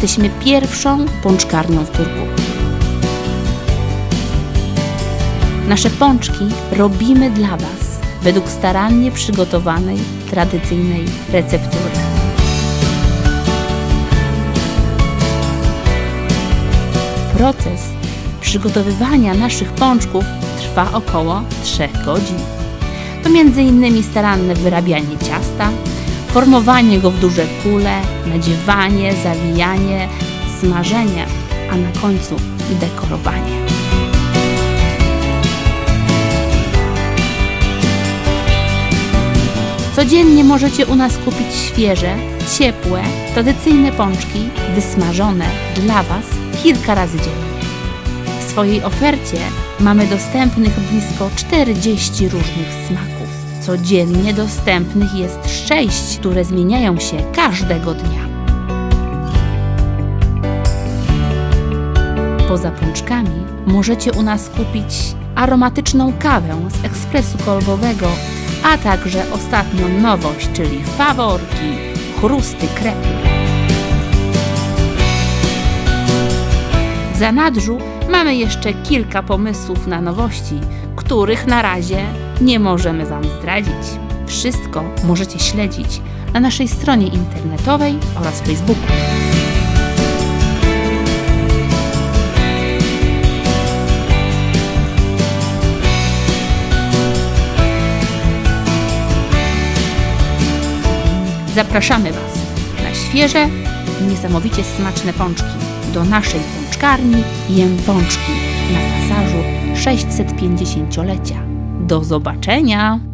Jesteśmy pierwszą pączkarnią w Turku. Nasze pączki robimy dla Was według starannie przygotowanej, tradycyjnej receptury. Proces przygotowywania naszych pączków trwa około 3 godzin. To m.in. staranne wyrabianie ciasta, formowanie go w duże kule, nadziewanie, zawijanie, smażenie, a na końcu dekorowanie. Codziennie możecie u nas kupić świeże, ciepłe, tradycyjne pączki wysmażone dla Was kilka razy dziennie. W swojej ofercie mamy dostępnych blisko 40 różnych smaków. Codziennie dostępnych jest 6, które zmieniają się każdego dnia. Poza pączkami możecie u nas kupić aromatyczną kawę z ekspresu kolbowego, a także ostatnią nowość, czyli faworki, chrusty kremu. W zanadrzu mamy jeszcze kilka pomysłów na nowości, których na razie nie możemy Wam zdradzić. Wszystko możecie śledzić na naszej stronie internetowej oraz Facebooku. Zapraszamy Was na świeże i niesamowicie smaczne pączki do naszej pączkarni Jem Pączki na pasażu 650-lecia. Do zobaczenia!